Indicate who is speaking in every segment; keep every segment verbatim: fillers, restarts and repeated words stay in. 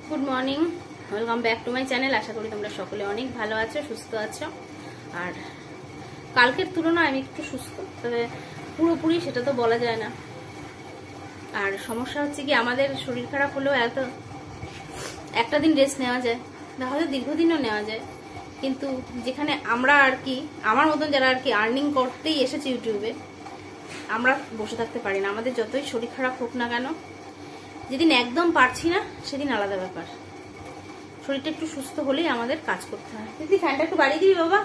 Speaker 1: Good morning welcome back to my channel. आशा करी তোমরা সকলে অনেক ভালো আছো, সুস্থ আছো। আর কালকের তুলনায় আমি একটু সুস্থ, তবে পুরোপুরি সেটা তো বলা যায় না। আর সমস্যা হচ্ছে কি, আমাদের শরীর খারাপ হলেও এত একটা দিন রেস্ট নেওয়া যায়, হয়তো দীর্ঘদিনও নেওয়া যায়, কিন্তু যেখানে আমরা আর কি আমার মতন যারা আর কি আর্নিং করতেই এসেছে ইউটিউবে, আমরা বসে থাকতে পারি না। আমাদের যতই শরীর খারাপ হোক না কেন, যেদিন একদম পারছি না সেদিন আলাদা ব্যাপার। শরীরটা একটু সুস্থ হলেই আমাদের কাজ করতে হয়। দিদি ফ্যানটা একটু বাড়িয়ে দিবি বাবা।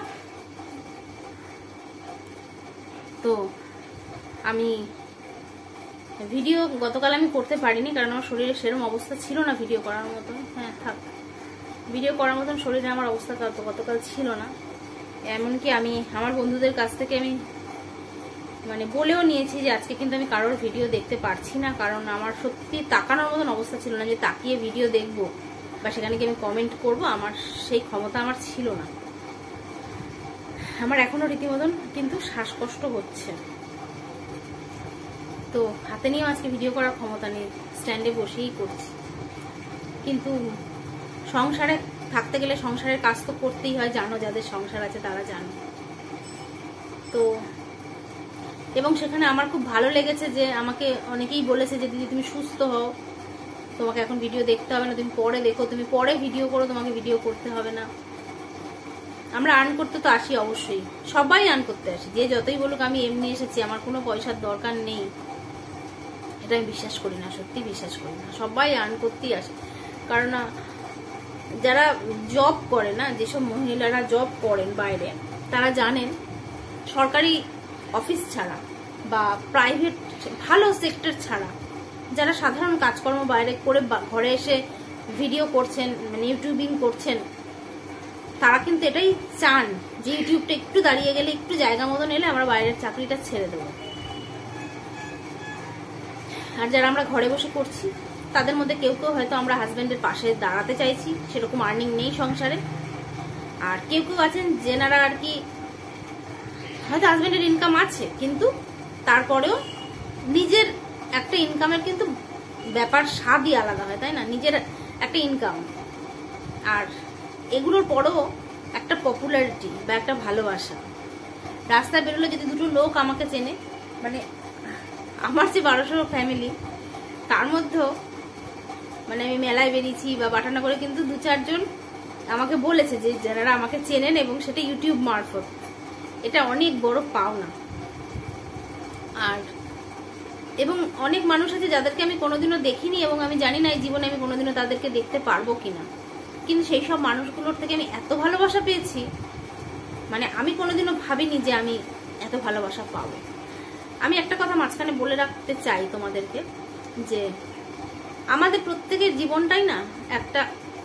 Speaker 1: তো আমি ভিডিও গতকাল আমি করতে পারিনি, কারণ আমার শরীরে সেরকম অবস্থা ছিল না ভিডিও করার মতন। হ্যাঁ থাক, ভিডিও করার মতন শরীরে আমার অবস্থা গতকাল ছিল না। এমনকি আমি আমার বন্ধুদের কাছ থেকে আমি মানে বলেও নিয়েছি যে আজকে কিন্তু আমি কারোর ভিডিও দেখতে পারছি না, কারণ আমার সত্যি তাকানোর মতন অবস্থা ছিল না যে তাকিয়ে ভিডিও দেখবো বা সেখানে কি আমি কমেন্ট করব, আমার সেই ক্ষমতা আমার ছিল না। আমার এখনো রীতিমতন কিন্তু শ্বাসকষ্ট হচ্ছে, তো হাতে নিয়েও আজকে ভিডিও করার ক্ষমতা নেই, স্ট্যান্ডে বসেই করছি। কিন্তু সংসারে থাকতে গেলে সংসারের কাজ তো করতেই হয়, জানো, যাদের সংসার আছে তারা জানো। তো এবং সেখানে আমার খুব ভালো লেগেছে যে আমাকে অনেকেই বলেছে যে দিদি তুমি সুস্থ হও, তোমাকে এখন ভিডিও দেখতে হবে না, তুমি পরে দেখো, তুমি পরে ভিডিও করো, তোমাকে ভিডিও করতে হবে না। আমরা আর্ন করতে তো আসি, অবশ্যই সবাই আর্ন করতে আসি, যে যতই বলুক আমি এমনি এসেছি, আমার কোনো পয়সার দরকার নেই, এটা আমি বিশ্বাস করি না, সত্যি বিশ্বাস করি না। সবাই আর্ন করতেই আসে, কারণ যারা জব করে না, যেসব মহিলারা জব করেন বাইরে, তারা জানেন সরকারি অফিস ছাড়া বা প্রাইভেট ভালো সেক্টর ছাড়া যারা সাধারণ কাজকর্ম বাইরে করে ঘরে এসে ভিডিও করছেন, মানে ইউটিউবিং করছেন, তারা কিন্তু এটাই চান যে ইউটিউবটা একটু দাঁড়িয়ে গেলে, একটু জায়গা মতন এলে আমরা বাইরের চাকরিটা ছেড়ে দেবো। আর যারা আমরা ঘরে বসে করছি, তাদের মধ্যে কেউ কেউ হয়তো আমরা হাজব্যান্ডের পাশে দাঁড়াতে চাইছি, সেরকম আর্নিং নেই সংসারে। আর কেউ কেউ আছেন যেনারা আর কি হয়তো হাজব্যান্ডের ইনকাম আছে, কিন্তু তারপরেও নিজের একটা ইনকামের কিন্তু ব্যাপার স্বাদই আলাদা হয়, তাই না? নিজের একটা ইনকাম, আর এগুলোর পরেও একটা পপুলারিটি বা একটা ভালোবাসা। রাস্তায় বেরোলে যদি দুটো লোক আমাকে চেনে, মানে আমার যে বারোশো ফ্যামিলি, তার মধ্যেও মানে আমি মেলায় বেরিয়েছি বা বাটানগরে, কিন্তু দু চারজন আমাকে বলেছে যে যারা আমাকে চেনেন, এবং সেটা ইউটিউব মারফত। এটা অনেক বড় পাওনা। আর এবং অনেক মানুষ আছে যাদেরকে আমি কোনোদিনও দেখিনি, এবং আমি জানি না এই জীবনে আমি কোনোদিনও তাদেরকে দেখতে পারবো কিনা, কিন্তু সেই সব মানুষগুলোর থেকে আমি এত ভালোবাসা পেয়েছি, মানে আমি কোনোদিনও ভাবিনি যে আমি এত ভালোবাসা পাবো। আমি একটা কথা মাঝখানে বলে রাখতে চাই তোমাদেরকে, যে আমাদের প্রত্যেকের জীবনটাই না একটা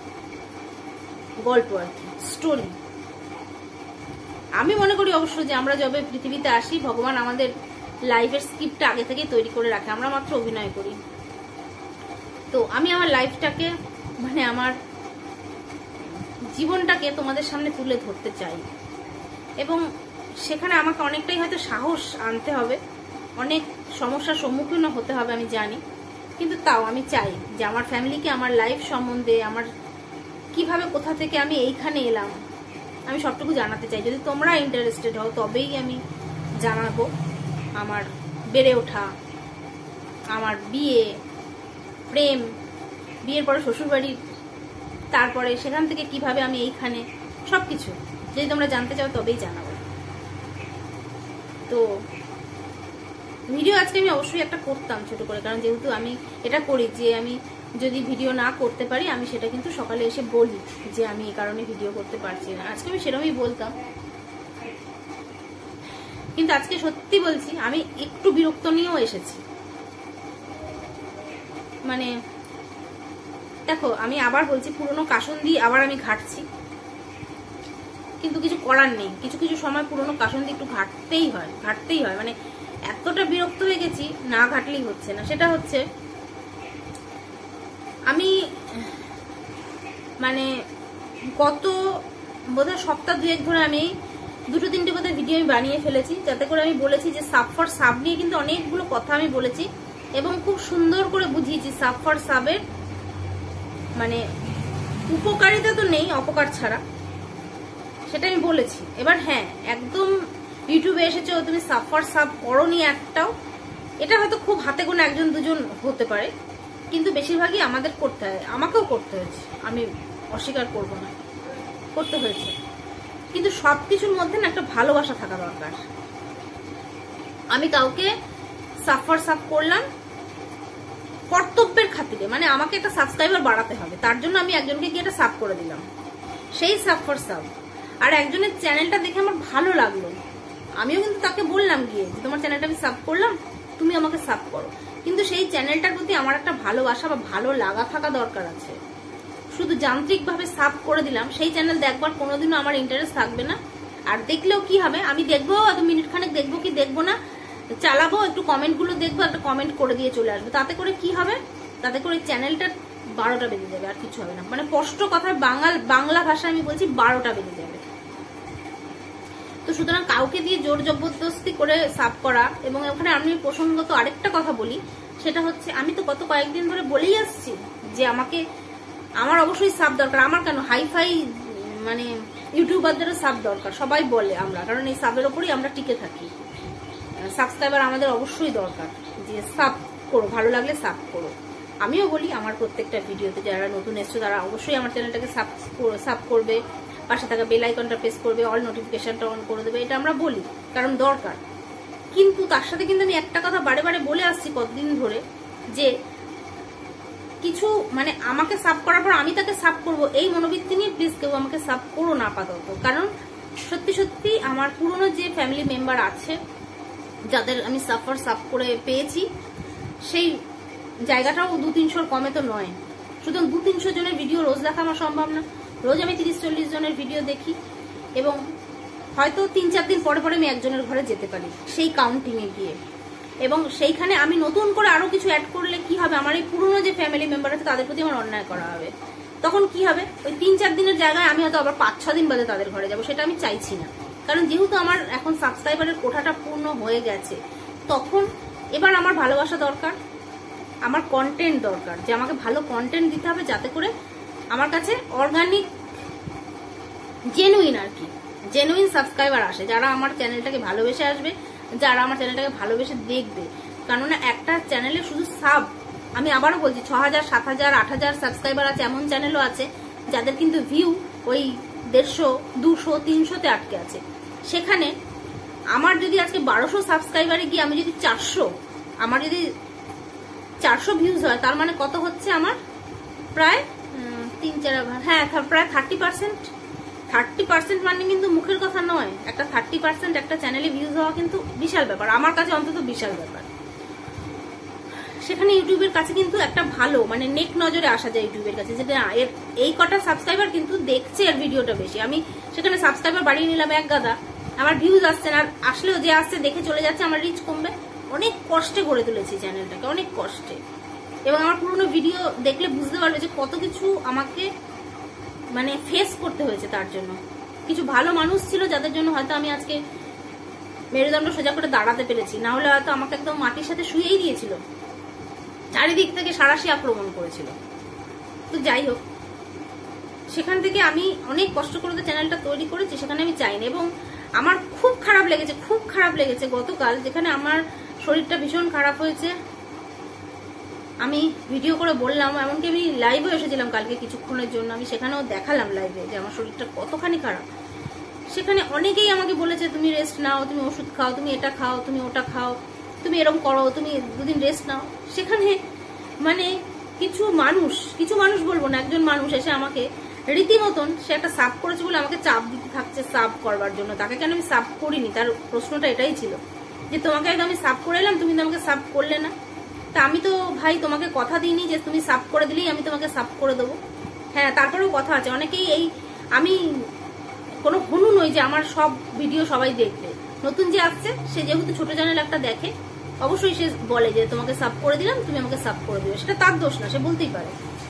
Speaker 1: গল্প আর কি, স্টোরি। আমি মনে করি অবশ্য যে আমরা যবে পৃথিবীতে আসি, ভগবান আমাদের লাইফের স্ক্রিপ্টটা আগে থেকেই তৈরি করে রাখে, আমরা মাত্র অভিনয় করি। তো আমি আমার লাইফটাকে, মানে আমার জীবনটাকে তোমাদের সামনে তুলে ধরতে চাই, এবং সেখানে আমাকে অনেকটাই হয়তো সাহস আনতে হবে, অনেক সমস্যার সম্মুখীন হতে হবে আমি জানি, কিন্তু তাও আমি চাই যে আমার ফ্যামিলিকে আমার লাইফ সম্বন্ধে, আমার কিভাবে কোথা থেকে আমি এইখানে এলাম, আমি সবটুকু জানাতে চাই। যদি তোমরা ইন্টারেস্টেড হও তবেই আমি জানাবো আমার বেড়ে ওঠা, আমার বিয়ে, প্রেম, বিয়ের পরে শ্বশুরবাড়ি, তারপরে সেখান থেকে কিভাবে আমি এইখানে, সবকিছু যদি তোমরা জানতে চাও তবেই জানাবো। তো ভিডিও আজকে আমি অবশ্যই একটা করতাম ছোট করে, কারণ যেহেতু আমি এটা করি যে আমি যদি ভিডিও না করতে পারি, আমি সেটা কিন্তু সকালে এসে বলি যে আমি এই কারণে ভিডিও করতে পারছি না। আজকে আমি সেরকমই বলতাম, কিন্তু আজকে সত্যি বলছি আমি একটু বিরক্ত নিয়েও এসেছি। মানে দেখো, আমি আবার বলছি, পুরনো কাসুন্দি আবার আমি ঘাটছি, কিন্তু কিছু করার নেই। কিছু কিছু সময় পুরনো কাসুন্দি একটু ঘাটতেই হয়, ঘাটতেই হয়। মানে এতটা বিরক্ত হয়ে গেছি, না ঘাটলেই হচ্ছে না। সেটা হচ্ছে, আমি মানে গত বোধহয় সপ্তাহ দুয়েক ধরে আমি দুটো তিনটে বোধহয় ভিডিও আমি বানিয়ে ফেলেছি, যাতে করে আমি বলেছি যে সাব ফর সাব নিয়ে কিন্তু অনেকগুলো কথা আমি বলেছি, এবং খুব সুন্দর করে বুঝিয়েছি সাব ফর সাবের মানে উপকারিতা তো নেই অপকার ছাড়া, সেটা আমি বলেছি। এবার হ্যাঁ, একদম ইউটিউবে এসেছো তুমি সাফার সাব করোনি একটাও, এটা হয়তো খুব হাতে গোনা একজন দুজন হতে পারে, কিন্তু বেশিরভাগই আমাদের করতে হয়, আমাকেও করতে হয়েছে, আমি অস্বীকার করব না, করতে হয়েছে। কিন্তু সবকিছুর মধ্যে না একটা ভালোবাসা থাকা দরকার। আমি কাউকে সাফার সাব করলাম কর্তব্যের খাতিরে, মানে আমাকে একটা সাবস্ক্রাইবার বাড়াতে হবে, তার জন্য আমি একজনকে গিয়ে একটা সাব করে দিলাম, সেই সাফার সাব। আর একজনের চ্যানেলটা দেখে আমার ভালো লাগলো, আমিও কিন্তু তাকে বললাম গিয়ে যে তোমার চ্যানেলটা আমি সাব করলাম, তুমি আমাকে সাব করো। কিন্তু সেই চ্যানেলটার প্রতি আমার একটা ভালোবাসা বা ভালো লাগা থাকা দরকার আছে। শুধু যান্ত্রিকভাবে সাব করে দিলাম, সেই চ্যানেল দেখবার কোনোদিনও আমার ইন্টারেস্ট থাকবে না। আর দেখলেও কি হবে, আমি দেখবো এত মিনিট খানেক দেখবো কি দেখবো না, চালাবো একটু কমেন্টগুলো দেখবো, একটা কমেন্ট করে দিয়ে চলে আসবো। তাতে করে কি হবে, তাতে করে চ্যানেলটা বারোটা বেজে যাবে, আর কিছু হবে না। মানে স্পষ্ট কথায় বাঙাল বাংলা ভাষা আমি বলছি, বারোটা বেজে যাবে। তো সুতরাং কাউকে দিয়ে জোর জবরদস্তি করে সাব করা, এবং ওখানে আমি প্রসঙ্গত আরেকটা কথা বলি, সেটা হচ্ছে আমি তো গত কয়েকদিন ধরে বলেই আসছি যে আমাকে আমার অবশ্যই সাব দরকার। আমার কেন, হাইফাই মানে ইউটিউবারদেরও সাব দরকার, সবাই বলে আমরা, কারণ এই সাবের ওপরই আমরা টিকে থাকি। সাবস্ক্রাইবার আমাদের অবশ্যই দরকার, যে সাব করো, ভালো লাগলে সাব করো। আমিও বলি আমার প্রত্যেকটা ভিডিওতে, যারা নতুন এসছো তারা অবশ্যই আমার চ্যানেলটাকে সাব সাব করবে, পাশে থাকা বেল আইকনটা প্রেস করবে, অল নোটিফিকেশনটা অন করে দেবে, এটা আমরা বলি কারণ দরকার। কিন্তু তার সাথে কিন্তু আমি একটা কথা বারে বারে বলে আসছি কতদিন ধরে, যে কিছু মানে আমাকে সাব করার পর আমি তাকে সাব করব এই মনোবৃত্তি নিয়ে প্লিজ কেউ আমাকে সাব করো না আপাতত। কারণ সত্যি সত্যি আমার পুরনো যে ফ্যামিলি মেম্বার আছে, যাদের আমি সাফার সাব করে পেয়েছি, সেই জায়গাটাও দু তিনশোর কমে তো নয়। সুতরাং দু তিনশো জনের ভিডিও রোজ দেখা আমার সম্ভব না। রোজ আমি তিরিশ চল্লিশ জনের ভিডিও দেখি, এবং হয়তো তিন চার দিন পরে পরে আমি একজনের ঘরে যেতে পারি সেই কাউন্টিংয়ে গিয়ে, এবং সেইখানে আমি নতুন করে আরো কিছু অ্যাড করলে কি হবে, আমার এই পুরনো যে ফ্যামিলি মেম্বার আছে তাদের প্রতি আমার অন্যায় করা হবে। তখন কি হবে, ওই তিন চার দিনের জায়গায় আমি হয়তো আবার পাঁচ ছ দিন বাদে তাদের ঘরে যাবো, সেটা আমি চাইছি না। কারণ যেহেতু আমার এখন সাবস্ক্রাইবারের কোঠাটা পূর্ণ হয়ে গেছে, তখন এবার আমার ভালোবাসা দরকার, আমার কন্টেন্ট দরকার, যে আমাকে ভালো কন্টেন্ট দিতে হবে, যাতে করে আমার কাছে অর্গানিক জেনুইন আর কি জেনুইন সাবস্ক্রাইবার আসে, যারা আমার চ্যানেলটাকে ভালোবেসে আসবে, যারা আমার চ্যানেলটাকে ভালোবেসে দেখবে। কেননা একটা চ্যানেলে শুধু সাব, আমি আবারও বলছি, ছ হাজার সাত হাজার আট হাজার সাবস্ক্রাইবার আছে, এমন চ্যানেলও আছে যাদের কিন্তু ভিউ ওই দেড়শো দুশো তিনশোতে আটকে আছে। সেখানে আমার যদি আজকে বারোশো সাবস্ক্রাইবারে গিয়ে আমি যদি চারশো আমার যদি চারশো ভিউজ হয়, তার মানে কত হচ্ছে আমার, প্রায় তিন চার হ্যাঁ প্রায় থার্টি পার্সেন্ট থার্টি পার্সেন্ট মানে কিন্তু মুখের কথা নয়। একটা থার্টি পার্সেন্ট একটা চ্যানেলে ভিউজ হওয়া কিন্তু বিশাল ব্যাপার, আমার কাছে অন্তত বিশাল ব্যাপার। সেখানে ইউটিউবের কাছে কিন্তু একটা ভালো মানে নেক নজরে আসা যায় ইউটিউবের কাছে, যেটা এর এই কটা সাবস্ক্রাইবার কিন্তু দেখছে এর ভিডিওটা বেশি। আমি সেখানে সাবস্ক্রাইবার বাড়িয়ে নিলাম এক গাদা, আমার ভিউজ আসছে না, আর আসলেও যে আসছে দেখে চলে যাচ্ছে, আমার রিচ কমবে। অনেক কষ্টে গড়ে তুলেছি চ্যানেলটাকে, অনেক কষ্টে। এবং আমার পুরোনো ভিডিও দেখলে বুঝতে পারবে যে কত কিছু আমাকে মানে ফেস করতে হয়েছে তার জন্য। কিছু ভালো মানুষ ছিল যাদের জন্য হয়তো আমি আজকে মেরুদণ্ড সোজা করে দাঁড়াতে পেরেছি, না হলে হয়তো আমাকে একদম মাটির সাথে শুয়েই দিয়েছিল, চারিদিক থেকে সারাশি আক্রমণ করেছিল। তো যাই হোক, সেখান থেকে আমি অনেক কষ্ট করে চ্যানেলটা তৈরি করেছি, সেখানে আমি চাইনি। এবং আমার খুব খারাপ লেগেছে, খুব খারাপ লেগেছে গতকাল, যেখানে আমার শরীরটা ভীষণ খারাপ হয়েছে, আমি ভিডিও করে বললাম, এমনকি আমি লাইভও এসেছিলাম কালকে কিছুক্ষণের জন্য, আমি সেখানেও দেখালাম লাইভে যে আমার শরীরটা কতখানি খারাপ। সেখানে অনেকেই আমাকে বলেছে তুমি রেস্ট নাও, তুমি ওষুধ খাও, তুমি এটা খাও, তুমি ওটা খাও, তুমি এরকম করো, তুমি দুদিন রেস্ট নাও। সেখানে মানে কিছু মানুষ কিছু মানুষ বলবো না, একজন মানুষ এসে আমাকে রীতিমতন, সে একটা সাব করেছে বলে আমাকে চাপ দিতে থাকছে সাব করবার জন্য। তাকে কেন আমি সাব করিনি, তার প্রশ্নটা এটাই ছিল যে তোমাকে একদম আমি সাব করে এলাম, তুমি তো আমাকে সাব করলে না। তা আমি তো ভাই তোমাকে কথা দিইনি যে তুমি সাব করে দিলেই আমি তোমাকে সাব করে দেবো। হ্যাঁ, তারপরেও কথা আছে, অনেকেই এই, আমি কোনো হনু নই যে আমার সব ভিডিও সবাই দেখবে। নতুন যে আসছে সে যেহেতু ছোট চ্যানেল একটা দেখে, অবশ্যই সে বলে যে তোমাকে সাব করে দিলাম, তুমি আমাকে সাব করে দিবে, সেটা তার দোষ না, সে বলতেই পারে।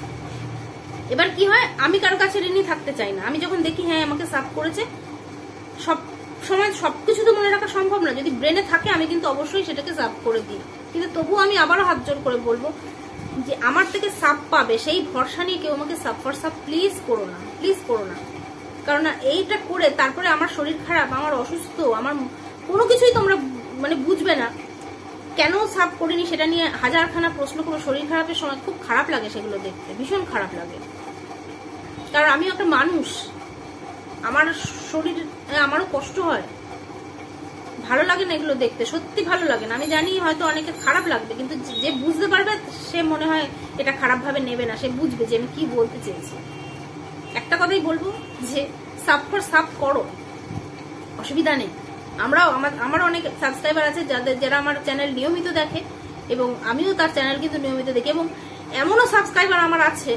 Speaker 1: এবার কি হয়, আমি কারো কাছে ঋণী থাকতে চাই না। আমি যখন দেখি হ্যাঁ আমাকে সাব করেছে, সব সময় সবকিছু তো মনে রাখা সম্ভব না, যদি ব্রেনে থাকে আমি কিন্তু অবশ্যই সেটাকে সাব করে দিই। কিন্তু তবুও আমি আবারও হাত জোর করে বলবো, যে আমার থেকে সাপ পাবে সেই ভরসা নিয়ে কেউ আমাকে সাপ ফর সাপ প্লিজ করো না, প্লিজ করো না। কারণ এইটা করে তারপরে আমার শরীর খারাপ, আমার অসুস্থ, আমার কোনো কিছুই তোমরা মানে বুঝবে না। কেন সাপ করিনি সেটা নিয়ে হাজারখানা প্রশ্ন করো। শরীর খারাপের সময় খুব খারাপ লাগে সেগুলো দেখতে, ভীষণ খারাপ লাগে। কারণ আমিও একটা মানুষ, আমার শরীর, আমারও কষ্ট হয়, ভালো লাগে না এগুলো দেখতে, সত্যি ভালো লাগে না। আমি জানি হয়তো অনেকে খারাপ লাগবে, কিন্তু যে বুঝতে পারবে সে মনে হয় এটা খারাপ ভাবে নেবে না, সে বুঝবে যে আমি কি বলতে চেয়েছি। একটা কথাই বলবো যে সাপ ফর সাপ করো, অসুবিধা নেই। আমরাও আমার আমার অনেক সাবস্ক্রাইবার আছে যাদের যারা আমার চ্যানেল নিয়মিত দেখে, এবং আমিও তার চ্যানেল কিন্তু নিয়মিত দেখি। এবং এমনও সাবস্ক্রাইবার আমার আছে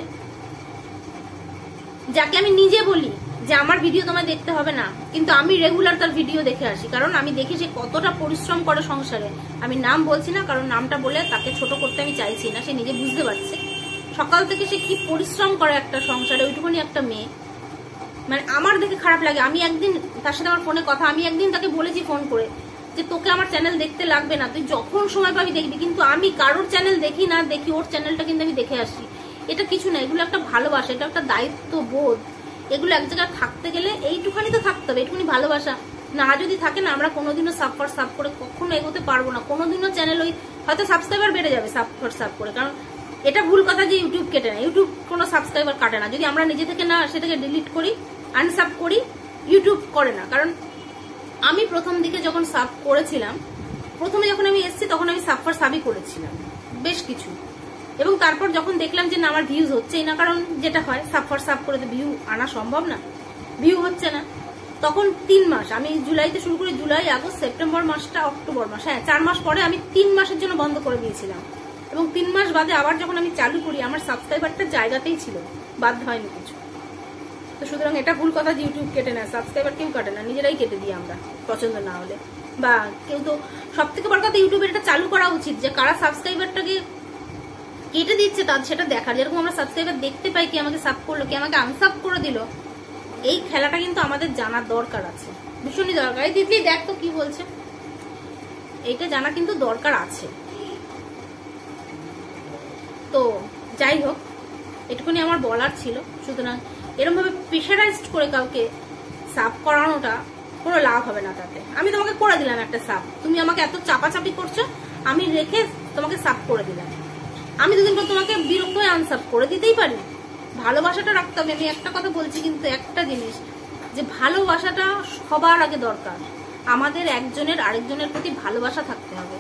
Speaker 1: যাকে আমি নিজে বলি যে আমার ভিডিও তোমায় দেখতে হবে না, কিন্তু আমি রেগুলার তার ভিডিও দেখে আসি। কারণ আমি দেখি সে কতটা পরিশ্রম করে সংসারে। আমি নাম বলছি না, কারণ নামটা বলে তাকে ছোট করতে আমি চাইছি না, সে নিজে বুঝতে পারছে সকাল থেকে সে কি পরিশ্রম করে একটা সংসারে, ওইটুকুনি একটা মেয়ে। মানে আমার দেখে খারাপ লাগে। আমি একদিন তার সাথে আমার ফোনে কথা, আমি একদিন তাকে বলেছি ফোন করে যে তোকে আমার চ্যানেল দেখতে লাগবে না, তুই যখন সময় পাবি দেখবি। কিন্তু আমি কারোর চ্যানেল দেখি না, দেখি ওর চ্যানেলটা কিন্তু আমি দেখে আসি। এটা কিছু না, এগুলো একটা ভালোবাসা, এটা একটা দায়িত্ববোধ। এগুলো এক জায়গায় থাকতে গেলে এইটুখানি তো থাকতে হবে, এইটুখানি ভালোবাসা না যদি থাকে না, আমরা কোনোদিনও সাব ফর সাব করে কখনো এগোতে পারবো না। কোনোদিনও চ্যানেল ওই হয়তো সাবস্ক্রাইবার বেড়ে যাবে সাব ফর সাব করে, কারণ এটা ভুল কথা যে ইউটিউব কেটে না, ইউটিউব কোনো সাবস্ক্রাইবার কাটে না। যদি আমরা নিজে থেকে না সেটাকে ডিলিট করি, আনসাব করি, ইউটিউব করে না। কারণ আমি প্রথম দিকে যখন সাব করেছিলাম, প্রথমে যখন আমি এসেছি তখন আমি সাব ফর সাবই করেছিলাম বেশ কিছু, এবং তারপর যখন দেখলাম যে না আমার ভিউজ হচ্ছেই না, কারণ যেটা হয় সাব ফর সাব করে তো ভিউ আনা সম্ভব না, ভিউ হচ্ছে না, তখন তিন মাস আমি জুলাইতে শুরু করি, জুলাই আগস্ট সেপ্টেম্বর মাসটা অক্টোবর মাস, হ্যাঁ চার মাস পরে আমি তিন মাসের জন্য বন্ধ করে দিয়েছিলাম। এবং তিন মাস বাদে আবার যখন আমি চালু করি, আমার সাবস্ক্রাইবারটা জায়গাতেই ছিল, বাধ্য হয়নি কিছু। তো সুতরাং এটা ভুল কথা যে ইউটিউব কেটে না, সাবস্ক্রাইবার কেউ কাটে না, নিজেরাই কেটে দিই আমরা পছন্দ না হলে। বা কেউ তো সব থেকে বড় কথা ইউটিউবের এটা চালু করা উচিত যে কারা সাবস্ক্রাইবারটাকে কেটে দিচ্ছে তার সেটা দেখার। যেরকম আমরা সাবস্ক্রাইবার দেখতে পাই কি আমাকে সাব করলো, কি আমাকে আনসাব করে দিল, এই খেলাটা কিন্তু আমাদের জানার দরকার আছে, ভীষণই দরকার। এই দিদি দেখ তো কি বলছে, এইটা জানা কিন্তু দরকার আছে। তো যাই হোক, এটুকুনি আমার বলার ছিল। সুতরাং এরকম ভাবে প্রেশারাইজড করে কাউকে সাব করানোটা কোনো লাভ হবে না। তাতে আমি তোমাকে করে দিলাম একটা সাব, তুমি আমাকে এত চাপাচাপি করছো, আমি রেখে তোমাকে সাব করে দিলাম, আমি দুদিন পর তোমাকে বিরক্ত হয়ে আনসাব করে দিতেই পারি। ভালোবাসাটা রাখতে হবে। আমি একটা কথা বলছি কিন্তু, একটা জিনিস যে ভালোবাসাটা সবার আগে দরকার। আমাদের একজনের আরেকজনের প্রতি ভালোবাসা থাকতে হবে,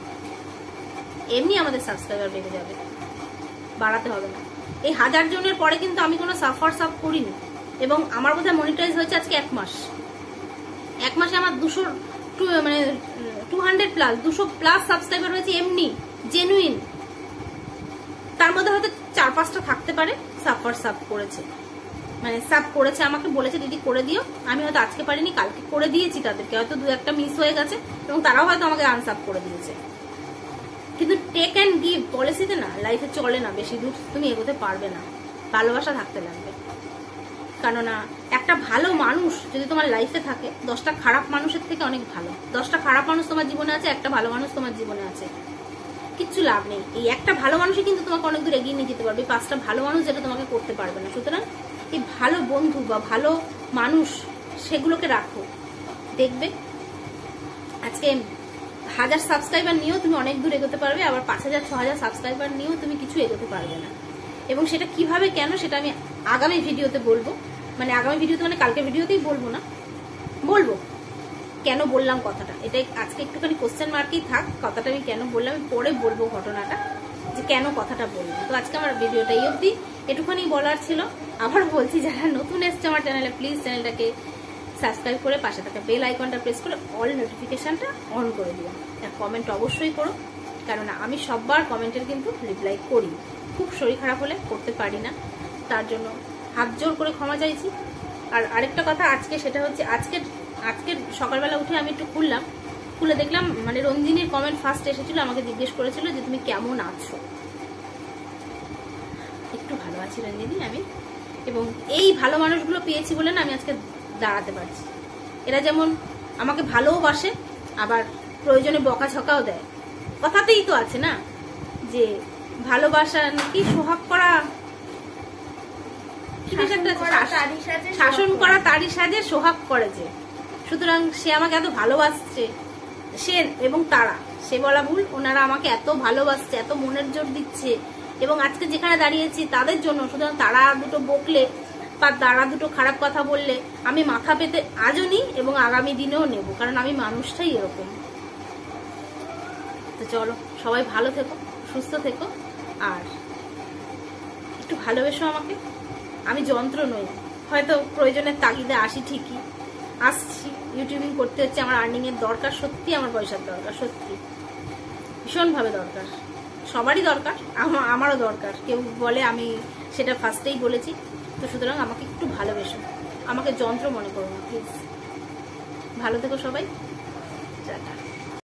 Speaker 1: এমনি আমাদের সাবস্ক্রাইবার বেড়ে যাবে, বাড়াতে হবে না। এই হাজার জনের পরে কিন্তু আমি কোনো সাফার সাব করিনি, এবং আমার বোধহয় মনিটাইজ হয়েছে আজকে এক মাস। এক মাসে আমার দুশো মানে টু হান্ড্রেড প্লাস দুশো প্লাস সাবস্ক্রাইবার হয়েছে এমনি জেনুইন। তার মধ্যে হয়তো চার পাঁচটা থাকতে পারে সাফার সাব করেছে, মানে সাব করেছে, আমাকে বলেছে দিদি করে দিও, আমি হয়তো আজকে পারিনি কালকে করে দিয়েছি তাদেরকে, হয়তো দু একটা মিস হয়ে গেছে এবং তারাও হয়তো আমাকে আনসাব করে দিয়েছে। কিন্তু টেক অ্যান্ড গিভ পলিসিতে না লাইফে চলে না, বেশি দূর তুমি এগোতে পারবে না। ভালোবাসা থাকতে লাগবে, কেননা একটা ভালো মানুষ যদি তোমার লাইফে থাকে দশটা খারাপ মানুষের থেকে অনেক ভালো। দশটা খারাপ মানুষ তোমার জীবনে আছে, একটা ভালো মানুষ তোমার জীবনে আছে, কিচ্ছু লাভ নেই। এই একটা ভালো মানুষই কিন্তু তোমাকে অনেক দূর এগিয়ে নিয়ে যেতে পারবে, পাঁচটা ভালো মানুষ যেটা তোমাকে করতে পারবে না। সুতরাং এই ভালো বন্ধু বা ভালো মানুষ সেগুলোকে রাখো, দেখবে আজকে হাজার সাবস্ক্রাইবার নিয়েও তুমি অনেক দূর এগোতে পারবে, আবার পাঁচ হাজার ছ হাজার সাবস্ক্রাইবার নিয়েও তুমি কিছু এগোতে পারবে না। এবং সেটা কিভাবে কেন সেটা আমি আগামী ভিডিওতে বলবো, মানে আগামী ভিডিওতে মানে কালকে ভিডিওতেই বলবো না, বলবো কেন বললাম কথাটা। এটাই আজকে একটুখানি কোশ্চেন মার্কেই থাক, কথাটা আমি কেন বললাম আমি পরে বলবো ঘটনাটা, যে কেন কথাটা বললাম। তো আজকে আমার ভিডিওটা এই অবধি, একটুখানি বলার ছিল। আবার বলছি যারা নতুন এসছে আমার চ্যানেলে প্লিজ চ্যানেলটাকে সাবস্ক্রাইব করে পাশে থাকা বেল আইকনটা প্রেস করে অল নোটিফিকেশনটা অন করে দিও। আর কমেন্ট অবশ্যই করো, কারণ আমি সববার কমেন্টের কিন্তু রিপ্লাই করি। খুব শরীর খারাপ হলে করতে পারি না, তার জন্য হাত জোর করে ক্ষমা চাইছি। আর আরেকটা কথা আজকে, সেটা হচ্ছে আজকে আজকে সকালবেলা উঠে আমি একটু খুললাম, খুলে দেখলাম মানে রঞ্জিনীর কমেন্ট ফার্স্ট এসেছিল, আমাকে জিজ্ঞেস করেছিল যে তুমি কেমন আছো। একটু ভালো আছি রঞ্জিনী আমি, এবং এই ভালো মানুষগুলো পেয়েছি বলে না আমি আজকে দাঁড়াতে পারছি। এরা যেমন আমাকে ভালোবাসে, আবার প্রয়োজনে বকাঝকাও দেয়। কথাতেই তো আছে না যে ভালোবাসা কি সোহাগ করা, শাসন করা তারই সাজে সোহাগ করেছে। সুতরাং সে আমাকে এত ভালোবাসছে, সে এবং তারা, সে বলা ভুল, ওনারা আমাকে এত ভালোবাসছে, এত মনের জোর দিচ্ছে এবং আজকে যেখানে দাঁড়িয়েছি তাদের জন্য। সুতরাং তারা দুটো বকলে বা তারা দুটো খারাপ কথা বললে আমি মাথা পেতে আজও নিই এবং আগামী দিনেও নেব, কারণ আমি মানুষটাই এরকম। তো চলো সবাই ভালো থেকো, সুস্থ থেকো, আর একটু ভালোবেসো আমাকে। আমি যন্ত্র নই, হয়তো প্রয়োজনের তাগিদে আসি, ঠিকই আসছি, ইউটিউবিং করতে হচ্ছে, আমার আর্নিং এর দরকার, সত্যি আমার পয়সার দরকার, সত্যি ভীষণভাবে দরকার, সবারই দরকার, আমারও দরকার। কেউ বলে, আমি সেটা ফার্স্টেই বলেছি। তো সুতরাং আমাকে একটু ভালোবেসো, আমাকে যন্ত্র মনে করো না প্লিজ। ভালো থেকো সবাই।